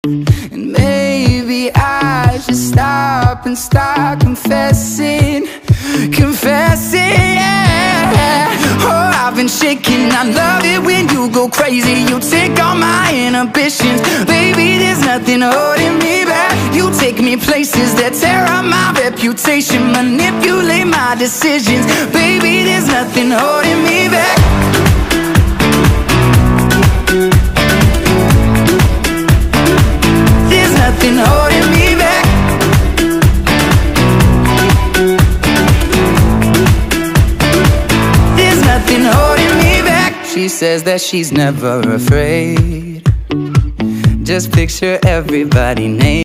And maybe I should stop and start confessing, yeah. Oh, I've been shaking, I love it when you go crazy. You take all my inhibitions, baby, there's nothing holding me back. You take me places that tear up my reputation, manipulate my decisions, baby, there's nothing holding me back. There's nothing holding me back. There's nothing holding me back. She says that she's never afraid. Just picture everybody named